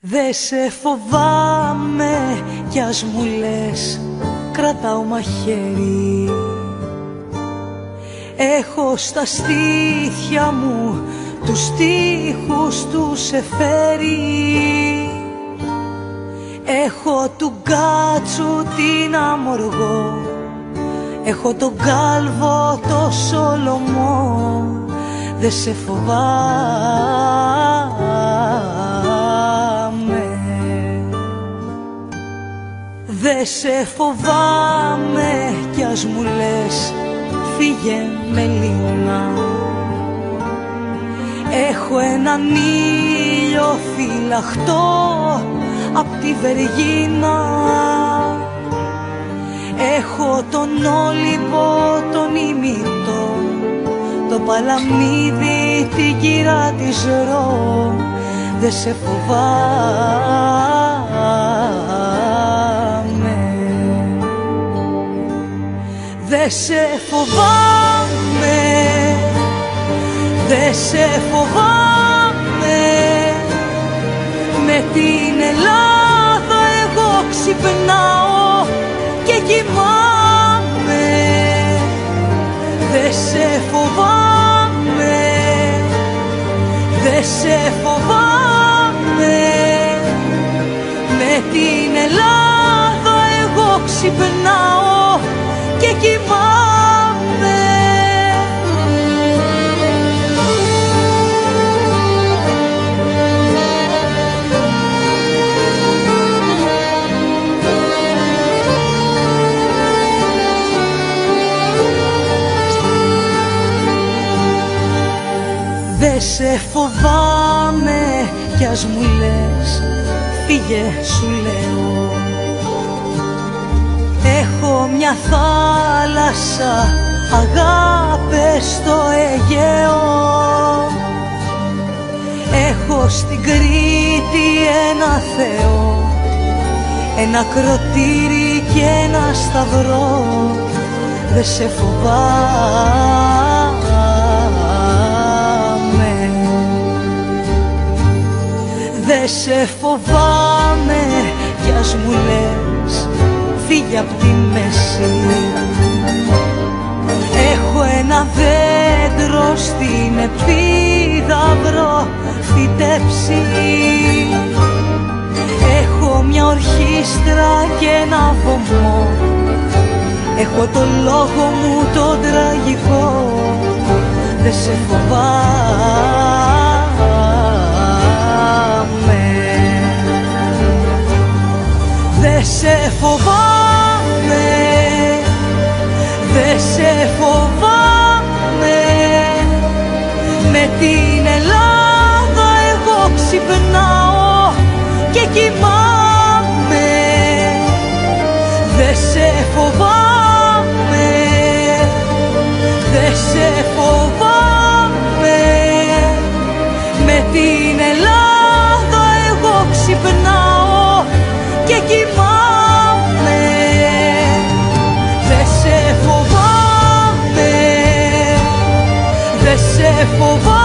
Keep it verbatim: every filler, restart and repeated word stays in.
Δε σε φοβάμαι κι ας μου λες κρατάω μαχαίρι. Έχω στα στήθια μου τους στίχους τους εφέρει. Έχω του γκάτσου την αμοργό, έχω τον κάλβο το Σολομό. Δε σε φοβάμαι, δε σε φοβάμαι κι ας μου λες φύγε με λίμνα. Έχω έναν ήλιο φυλαχτό απ' τη Βεργίνα. Έχω τον Όλυμπο τον ημιτό, το Παλαμίδι την κύρα της Ρο. Δε σε φοβάμαι, δε σε φοβάμαι, δε σε φοβάμαι. Με την Ελλάδα εγώ ξυπνάω και κοιμάμαι. Δε σε φοβάμαι, δε σε φοβάμαι. Με την Ελλάδα εγώ ξυπνάω και κοιμάμαι. Δε σε φοβάμαι κι ας μου λες φύγε σου λέω. Έχω μια θάλασσα αγάπες στο Αιγαίο. Έχω στην Κρήτη ένα Θεό, ένα ακροτήρι και ένα σταυρό. Δε σε φοβάμαι, δε σε φοβάμαι κι ας μου λες φύγε απ' τη μέση. Έχω ένα δέντρο στην Επίδαυρο φυτέψει. Έχω μια ορχήστρα και ένα βωμό, έχω το λόγο μου τον τραγικό. Δε σε φοβάμαι, δε σε φοβάμαι, δε σε φοβάμαι. Με την Ελλάδα εγώ ξυπνάω και κοιμάμαι. Δε σε φοβάμαι, δε σε φοβάμαι. Με την Ελλάδα εγώ ξυπνάω και κοιμάμαι. Δε σε φοβάμαι, δε σε φοβάμαι.